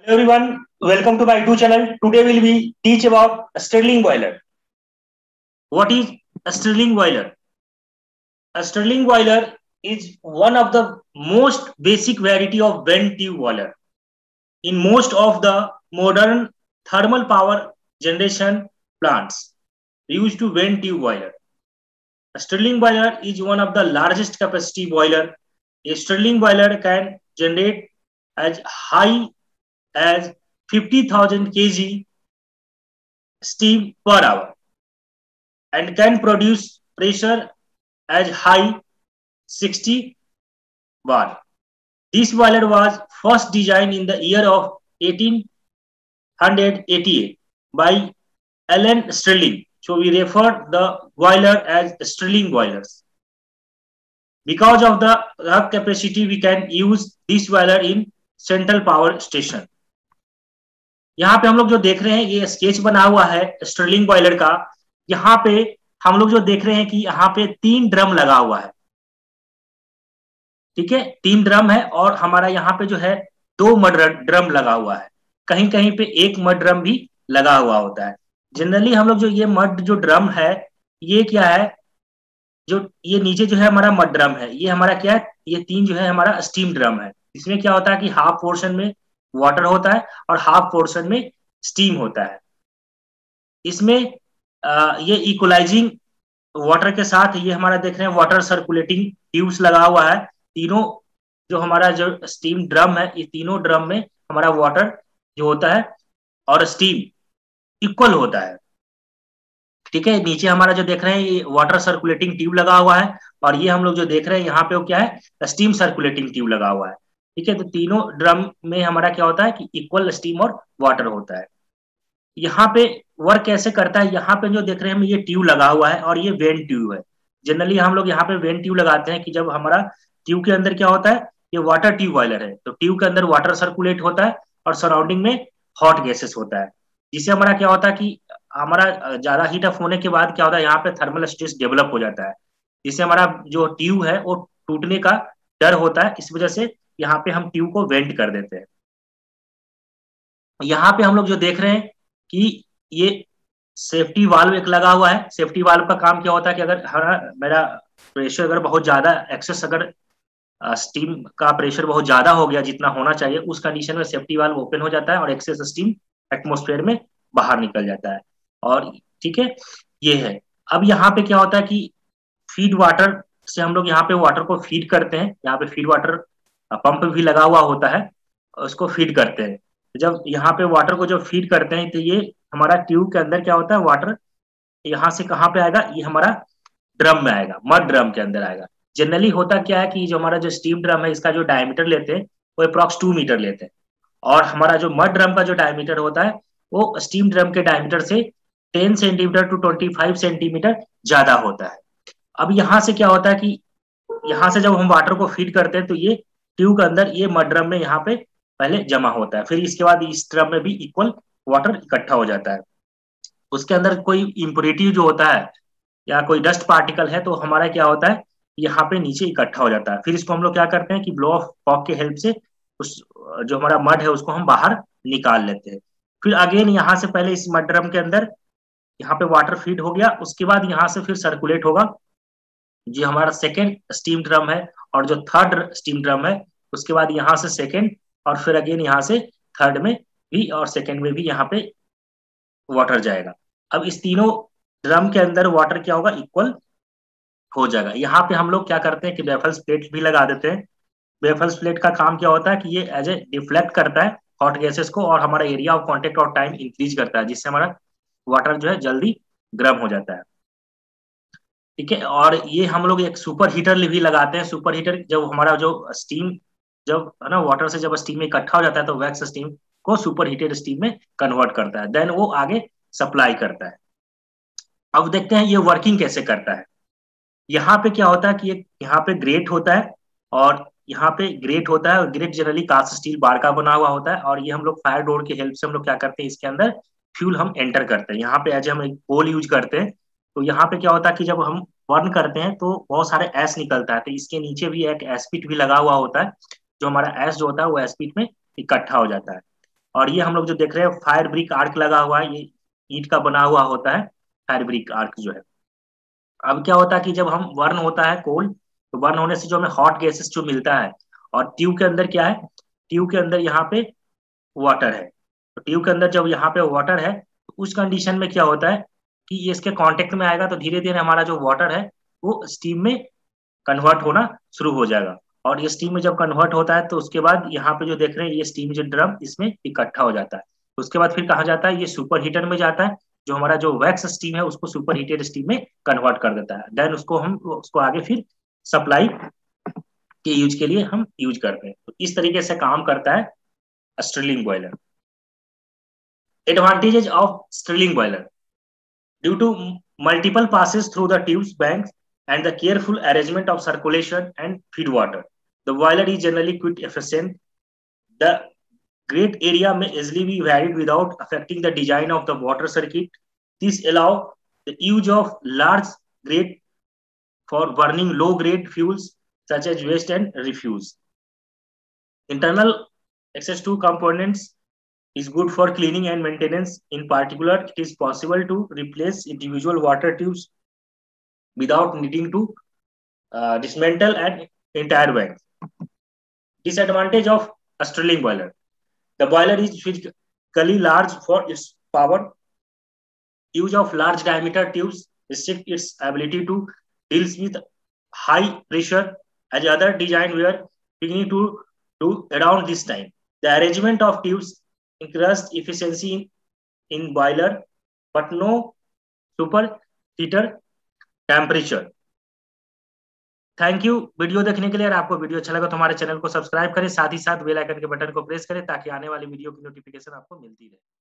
Everyone, welcome to my YouTube channel. Today will be teach about Stirling boiler. What is a Stirling boiler? A Stirling boiler is one of the most basic variety of vent tube boiler. In most of the modern thermal power generation plants used to vent tube boiler. A Stirling boiler is one of the largest capacity boiler. A Stirling boiler can generate as high as 50,000 kg steam per hour and can produce pressure as high 60 bar. This boiler was first designed in the year of 1888 by Alan Stirling. So we refer the boiler as Stirling boilers. Because of the hub capacity, we can use this boiler in central power station. यहाँ पे हम लोग जो देख रहे हैं ये sketch बना हुआ है स्टर्लिंग बॉयलर का। यहाँ पे हम लोग जो देख रहे हैं कि यहाँ पे 3 ड्रम लगा हुआ है, ठीक है, 3 ड्रम है और हमारा यहाँ पे जो है 2 मड ड्रम लगा हुआ है, कहीं कहीं पे 1 मड ड्रम भी लगा हुआ होता है। जनरली हम लोग जो ये मड जो ड्रम है ये क्या है, जो ये नीचे जो है हमारा मड ड्रम है, ये हमारा क्या है, ये 3 जो है हमारा स्टीम ड्रम है। इसमें क्या होता है कि हाफ पोर्शन में वाटर होता है और हाफ पोर्शन में स्टीम होता है। इसमें ये इक्वलाइजिंग वाटर के साथ ये हमारा देख रहे हैं वाटर सर्कुलेटिंग ट्यूब्स लगा हुआ है। तीनों जो हमारा जो स्टीम ड्रम है, ये तीनों ड्रम में हमारा वाटर जो होता है और स्टीम इक्वल होता है, ठीक है। नीचे हमारा जो देख रहे हैं ये वाटर सर्कुलेटिंग ट्यूब लगा हुआ है और ये हम लोग जो देख रहे हैं यहाँ पे वो क्या है, स्टीम सर्कुलेटिंग ट्यूब लगा हुआ है, ठीक है। तो तीनों ड्रम में हमारा क्या होता है कि इक्वल स्टीम और वाटर होता है। यहाँ पे वर्क कैसे करता है, यहाँ पे जो देख रहे हैं ये ट्यूब लगा हुआ है और ये वेंट ट्यूब है। जनरली हम लोग यहाँ पे वेंट ट्यूब लगाते हैं कि जब हमारा ट्यूब के अंदर क्या होता है, ये वाटर ट्यूब बॉयलर है, तो ट्यूब के अंदर वाटर सर्कुलेट होता है और सराउंडिंग में हॉट गैसेस होता है, जिससे हमारा क्या होता है कि हमारा ज्यादा हीट अप होने के बाद क्या होता है, यहाँ पे थर्मल स्ट्रेस डेवलप हो जाता है, जिससे हमारा जो ट्यूब है वो टूटने का डर होता है। इस वजह से यहाँ पे हम ट्यूब को वेंट कर देते हैं। यहाँ पे हम लोग जो देख रहे हैं कि ये सेफ्टी वाल्व एक लगा हुआ है। सेफ्टी वाल्व का काम क्या होता है कि अगर मेरा प्रेशर अगर बहुत ज्यादा एक्सेस, अगर स्टीम का प्रेशर बहुत ज्यादा हो गया जितना होना चाहिए, उस कंडीशन में सेफ्टी वाल्व ओपन हो जाता है और एक्सेस स्टीम एटमोस्फेयर में बाहर निकल जाता है। और ठीक है, ये है। अब यहाँ पे क्या होता है कि फीड वाटर से हम लोग यहाँ पे वाटर को फीड करते हैं। यहाँ पे फीड वाटर पंप भी लगा हुआ होता है, उसको फीड करते हैं। जब यहाँ पे वाटर को जब फीड करते हैं तो ये हमारा ट्यूब के अंदर क्या होता है, वाटर यहाँ से कहाँ पे आएगा, ये हमारा ड्रम में आएगा, मड ड्रम के अंदर आएगा। जनरली होता क्या है कि जो हमारा जो स्टीम ड्रम है इसका जो डायमीटर लेते हैं वो अप्रॉक्स 2 मीटर लेते हैं और हमारा जो मड ड्रम का जो डायमीटर होता है वो स्टीम ड्रम के डायमीटर से 10 सेंटीमीटर टू 25 सेंटीमीटर ज्यादा होता है। अब यहाँ से क्या होता है कि यहाँ से जब हम वाटर को फीड करते हैं तो ये ट्यूब के अंदर ये मड ड्रम में यहाँ पे पहले जमा होता है, फिर इसके बाद इस ड्रम में भी इक्वल वाटर इकट्ठा हो जाता है। उसके अंदर कोई इम्प्योरिटी जो होता है या कोई डस्ट पार्टिकल है तो हमारा क्या होता है, यहाँ पे नीचे इकट्ठा हो जाता है। फिर इसको हम लोग क्या करते हैं कि ब्लो ऑफ फॉग के हेल्प से उस जो हमारा मड है उसको हम बाहर निकाल लेते हैं। फिर अगेन यहाँ से पहले इस मड ड्रम के अंदर यहाँ पे वाटर फीड हो गया, उसके बाद यहाँ से फिर सर्कुलेट होगा जो हमारा सेकेंड स्टीम ड्रम है और जो थर्ड स्टीम ड्रम है, उसके बाद यहाँ से सेकेंड और फिर अगेन यहाँ से थर्ड में भी और सेकेंड में भी यहाँ पे वाटर जाएगा। अब इस तीनों ड्रम के अंदर वाटर क्या होगा, इक्वल हो जाएगा। यहाँ पे हम लोग क्या करते हैं कि बेफल्स प्लेट भी लगा देते हैं। बेफल्स प्लेट का काम क्या होता है कि ये एज ए डिफ्लेक्ट करता है हॉट गैसेस को और हमारा एरिया ऑफ कॉन्टेक्ट और टाइम इंक्रीज करता है, जिससे हमारा वाटर जो है जल्दी गर्म हो जाता है, ठीक है। और ये हम लोग एक सुपर हीटर भी लगाते हैं। सुपर हीटर जब हमारा जो स्टीम जब है ना वाटर से जब स्टीम में इकट्ठा हो जाता है तो वैक्स स्टीम को सुपर हीटेड स्टीम में कन्वर्ट करता है, देन वो आगे सप्लाई करता है। अब देखते हैं ये वर्किंग कैसे करता है। यहाँ पे क्या होता है कि यहाँ पे ग्रेट होता है और यहाँ पे ग्रेट होता है और grate generally cast steel bar का बना हुआ होता है और ये हम लोग फायर डोर की हेल्प से हम लोग क्या करते हैं, इसके अंदर फ्यूल हम एंटर करते हैं। यहाँ पे एज हम एक पोल यूज करते हैं, तो यहाँ पे क्या होता है कि जब हम बर्न करते हैं तो बहुत सारे एस निकलता है, तो इसके नीचे भी एक एसपिट भी लगा हुआ होता है, जो हमारा एस जो होता है वो एसपिट में इकट्ठा हो जाता है। और ये हम लोग जो देख रहे हैं फायर ब्रिक आर्क लगा हुआ है, ये ईंट का बना हुआ होता है फायर ब्रिक आर्क जो है। अब क्या होता है कि जब हम बर्न होता है कोल, तो बर्न होने से जो हमें हॉट गैसेस जो मिलता है, और ट्यूब के अंदर क्या है, ट्यूब के अंदर यहाँ पे वाटर है। तो ट्यूब के अंदर जब यहाँ पे वाटर है, तो उस कंडीशन में क्या होता है कि ये इसके कांटेक्ट में आएगा, तो धीरे धीरे हमारा जो वाटर है वो स्टीम में कन्वर्ट होना शुरू हो जाएगा। और ये स्टीम में जब कन्वर्ट होता है तो उसके बाद यहाँ पे जो देख रहे हैं ये स्टीम जो ड्रम इसमें इकट्ठा हो जाता है। उसके बाद फिर कहा जाता है ये सुपर हीटर में जाता है, जो हमारा जो वैक्स स्टीम है उसको सुपर हीटेड स्टीम में कन्वर्ट कर देता है। देन उसको आगे फिर सप्लाई के यूज के लिए हम यूज करते हैं। तो इस तरीके से काम करता है Stirling boiler. Advantages of Stirling boiler: due to multiple passes through the tubes banks and the careful arrangement of circulation and feed water, the boiler is generally quite efficient. The great area may easily be varied without affecting the design of the water circuit. This allows the use of large grate for burning low grade fuels such as waste and refuse. Internal access to components is good for cleaning and maintenance. In particular, it is possible to replace individual water tubes without needing to dismantle an entire bank. Disadvantage of a Stirling boiler: the boiler is physically large for its power. Use of large diameter tubes restrict its ability to deal with high pressure, as other design were beginning to do around this time. The arrangement of tubes increased efficiency in boiler, but no superheater temperature. Thank you video देखने के लिए। अगर आपको video अच्छा लगा तो हमारे channel को सब्सक्राइब करें, साथ ही साथ बेल आइकन के बटन को प्रेस करें ताकि आने वाली वीडियो की नोटिफिकेशन आपको मिलती रहे।